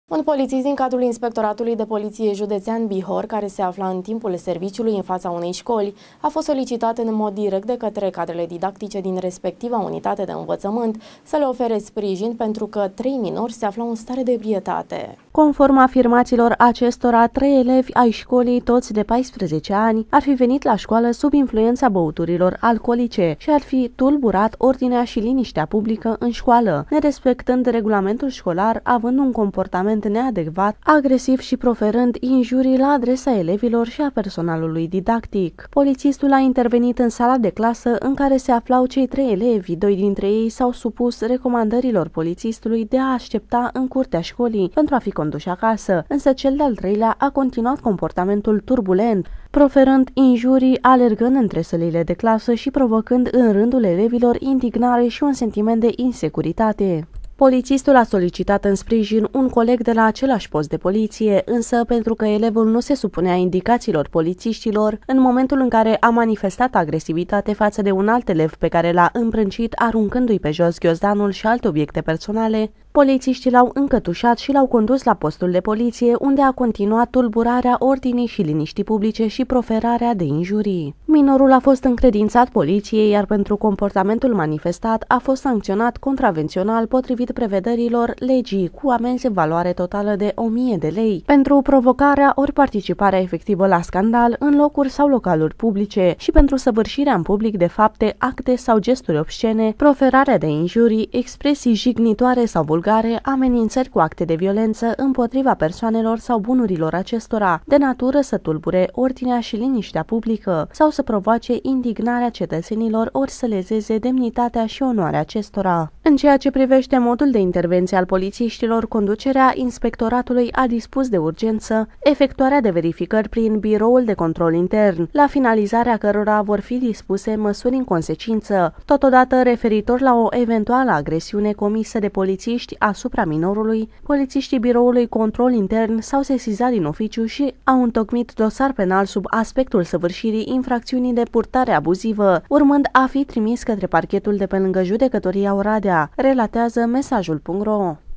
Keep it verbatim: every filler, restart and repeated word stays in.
Un polițist din cadrul Inspectoratului de Poliție Județean Bihor, care se afla în timpul serviciului în fața unei școli, a fost solicitat în mod direct de către cadrele didactice din respectiva unitate de învățământ să le ofere sprijin pentru că trei minori se aflau în stare de ebrietate. Conform afirmațiilor acestora, trei elevi ai școlii, toți de paisprezece ani, ar fi venit la școală sub influența băuturilor alcoolice și ar fi tulburat ordinea și liniștea publică în școală, nerespectând regulamentul școlar, având un comportament neadecvat, agresiv și proferând injurii la adresa elevilor și a personalului didactic. Polițistul a intervenit în sala de clasă în care se aflau cei trei elevi. Doi dintre ei s-au supus recomandărilor polițistului de a aștepta în curtea școlii pentru a fi conduși acasă, însă cel de-al treilea a continuat comportamentul turbulent, proferând injurii, alergând între sălile de clasă și provocând în rândul elevilor indignare și un sentiment de insecuritate. Polițistul a solicitat în sprijin un coleg de la același post de poliție, însă pentru că elevul nu se supunea indicațiilor polițiștilor, în momentul în care a manifestat agresivitate față de un alt elev pe care l-a împrâncit aruncându-i pe jos ghiozdanul și alte obiecte personale, polițiștii l-au încătușat și l-au condus la postul de poliție, unde a continuat tulburarea ordinii și liniștii publice și proferarea de injurii. Minorul a fost încredințat poliției, iar pentru comportamentul manifestat a fost sancționat contravențional potrivit prevederilor legii cu amenzi în valoare totală de o mie de lei pentru provocarea ori participarea efectivă la scandal în locuri sau localuri publice și pentru săvârșirea în public de fapte, acte sau gesturi obscene, proferarea de injurii, expresii jignitoare sau vulgare, amenințări cu acte de violență împotriva persoanelor sau bunurilor acestora, de natură să tulbure ordinea și liniștea publică sau să provoace indignarea cetățenilor ori să lezeze demnitatea și onoarea acestora. În ceea ce privește modul de intervenție al polițiștilor, conducerea inspectoratului a dispus de urgență efectuarea de verificări prin biroul de control intern, la finalizarea cărora vor fi dispuse măsuri în consecință. Totodată, referitor la o eventuală agresiune comisă de polițiști asupra minorului, polițiștii biroului control intern s-au sesizat din oficiu și au întocmit dosar penal sub aspectul săvârșirii infracțiunii de purtare abuzivă, urmând a fi trimis către parchetul de pe lângă Judecătoria Oradea, relatează mesajul punct ro.